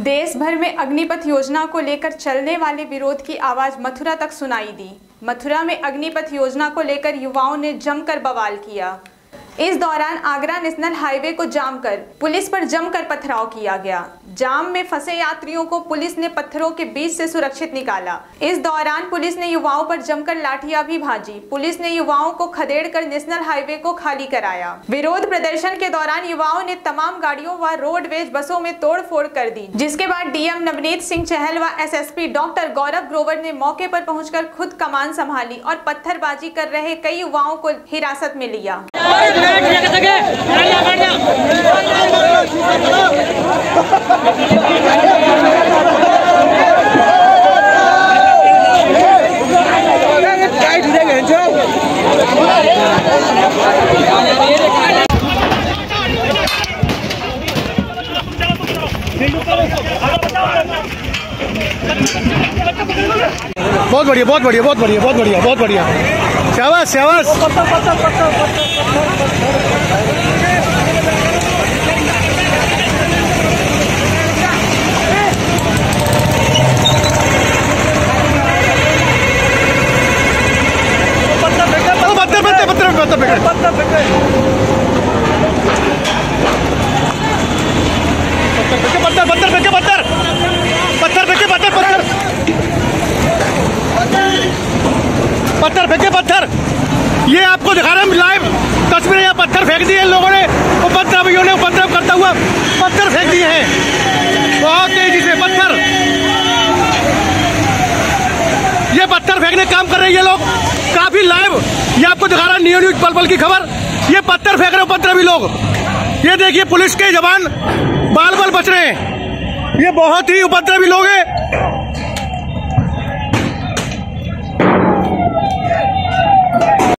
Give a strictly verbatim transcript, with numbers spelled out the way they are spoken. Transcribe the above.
देश भर में अग्निपथ योजना को लेकर चलने वाले विरोध की आवाज मथुरा तक सुनाई दी। मथुरा में अग्निपथ योजना को लेकर युवाओं ने जमकर बवाल किया। इस दौरान आगरा नेशनल हाईवे को जाम कर पुलिस पर जमकर पथराव किया गया। जाम में फंसे यात्रियों को पुलिस ने पत्थरों के बीच से सुरक्षित निकाला। इस दौरान पुलिस ने युवाओं पर जमकर लाठियां भी भाजी। पुलिस ने युवाओं को खदेड़कर नेशनल हाईवे को खाली कराया। विरोध प्रदर्शन के दौरान युवाओं ने तमाम गाड़ियों व रोडवेज बसों में तोड़फोड़ कर दी, जिसके बाद डीएम नवनीत सिंह चहल व एसएसपी डॉक्टर गौरव ग्रोवर ने मौके पर पहुंचकर खुद कमान संभाली और पत्थरबाजी कर रहे कई युवाओं को हिरासत में लिया। बहुत बढ़िया बहुत बढ़िया बहुत बढ़िया बहुत बढ़िया बहुत बढ़िया शाबाश शाबाश। पत्थर पत्थर पत्थर पत्थर पत्थर पत्थर पत्थर फेंके पत्थर पत्थर फेंके पत्थर पत्थर पत्थर फेंके पत्थर। ये आपको दिखा रहे हैं लाइव तस्वीरें। यहाँ पत्थर फेंक दिए लोगों ने, उपद्रवियों ने उपद्रव करता हुआ पत्थर फेंक दिए हैं बहुत तेजी से। पत्थर ये पत्थर फेंकने काम कर रहे हैं ये लोग काफी लाइव। ये आपको दिखा रहा है न्यू न्यूज पल पल की खबर। ये पत्थर फेंक रहे उपद्रवी लोग। ये देखिए पुलिस के जवान बाल बाल बच रहे हैं। ये बहुत ही उपद्रवी लोग हैं।